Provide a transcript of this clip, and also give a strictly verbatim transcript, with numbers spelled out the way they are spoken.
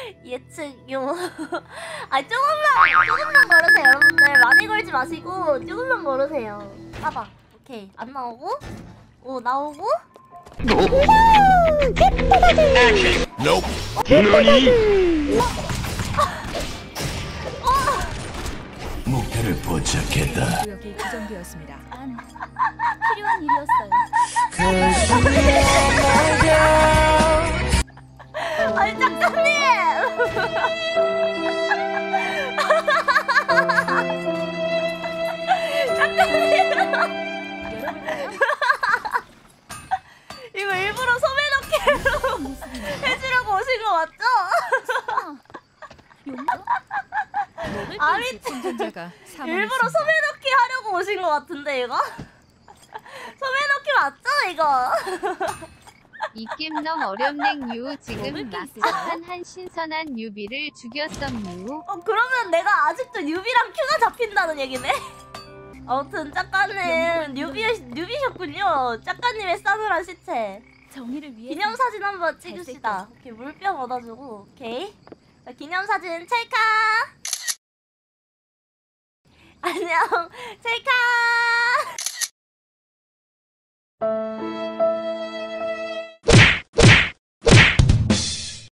예측요. 아 조금만 조금만 걸으세요 여러분들. 많이 걸지 마시고 조금만 걸으세요. 봐봐. 오케이 안 나오고 오 나오고. Nope. 너니? 목표를 포착했다. 구역이 지정되었습니다. 안 필요한 일이었어요. 아니 작가님. 작가님. 이거 일부러 소매 넣기로 해주려고 오신 거 맞죠? 아니 생존자가 일부러 소매 넣기 하려고 오신 거 같은데 이거? 소매 넣기 맞죠 이거? 이 게임 너무 어렵냉 유. 지금 막사한 한 신선한 뉴비를 죽였었무. 어 그러면 내가 아직도 뉴비랑 큐가 잡힌다는 얘기네? 아무튼 작가님 뉴비, 뉴비셨군요. 작가님의 싸늘한 시체. 정의를 위해 기념사진 한번 찍읍시다. 오케이 물병 얻어주고. 오케이 자, 기념사진 찰칵. 안녕 찰칵.